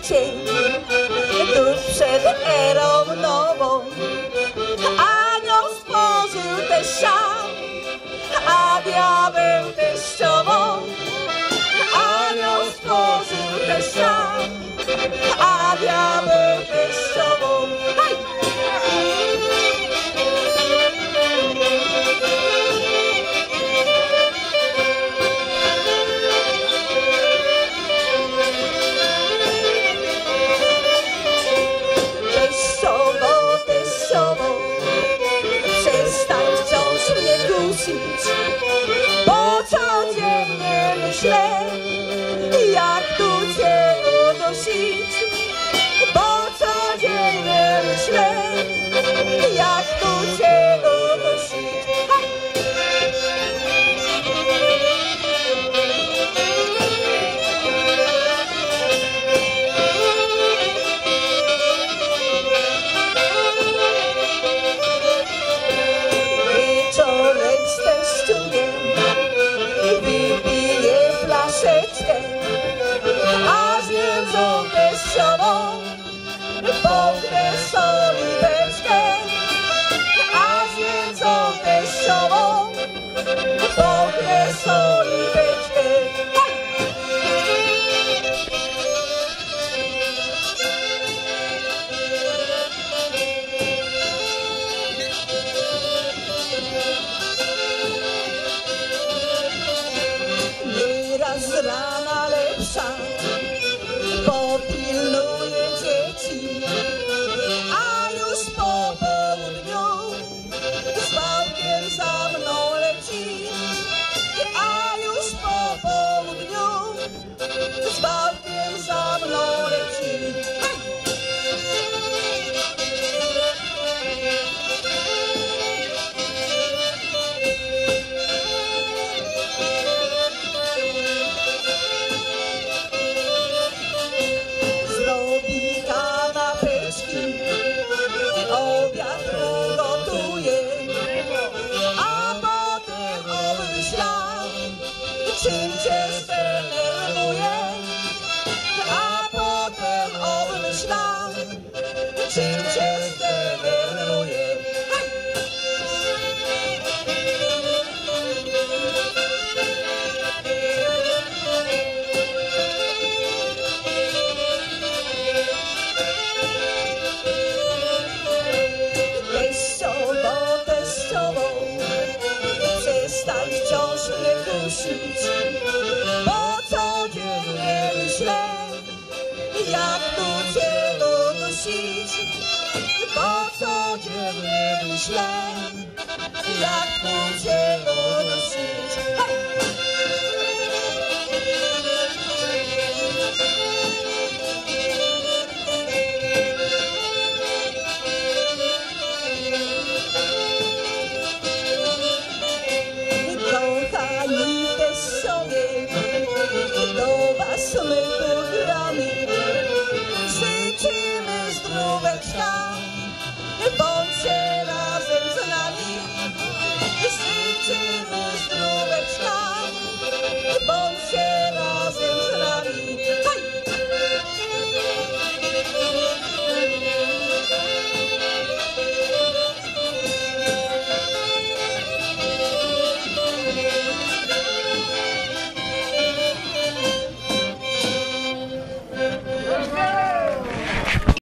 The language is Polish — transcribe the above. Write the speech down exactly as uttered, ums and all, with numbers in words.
cień, tuż przed erą nową. Anioł stworzył teścia, a diabeł teściową. Anioł stworzył teścia, a diabeł teściową. Hej! Teściowo, teściowo, przestań wciąż mnie kusić, bo codziennie myślę, jak tu cię udosić. Bo codziennie myślę, jak tu cię udosić. Hej! Wieczorem z teściujem wypiję flaszeczkę, a z międzą teściową połknę solideczkę. A z międzą teściową połknę solideczkę. Nieraz z rana lepsza popilnuje dzieci, a już po południu z bałkiem za mną leci. A już po południu z bałkiem za mną leci. Zrobi kanapeczki, obiad ugotuje, a potem obmyśla, czym cię zdenerwuje. A potem obmyśla, czym cię zdenerwuje. Teściowo, teściowo, przestań wciąż mnie kusić, bo codziennie myślę, jak tu cię udusić. Bo codziennie myślę, jak tu